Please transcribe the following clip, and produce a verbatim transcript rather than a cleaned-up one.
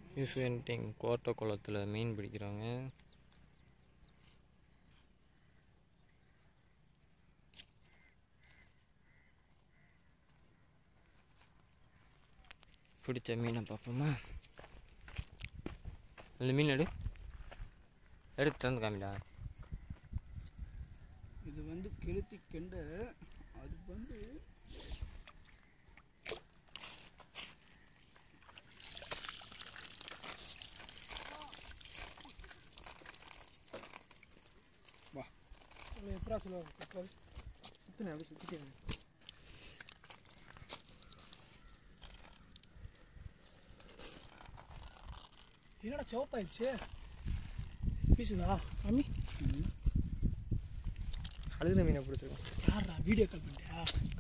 யூஸ்வென்டிங் கோட்டக்குளத்தில் மீன் பிடிக்கிறாங்க. பிடிச்ச மீனை பார்ப்போமா? அந்த மீன் எடு எடுத்து தந்து காமிடா. இது வந்து கெளுத்தி கெண்டை. அது வந்து வா எப்படா சொல்லுவாங்க சுற்றுனேன் அப்படி சுற்றிட்டேன். என்னடா சிவப்பாயிடுச்சு பீசுதா மாமி? அழுகுன மீனை பிடிச்சிருக்கோம். யாரா வீடியோ கால் பண்ணிட்டியா?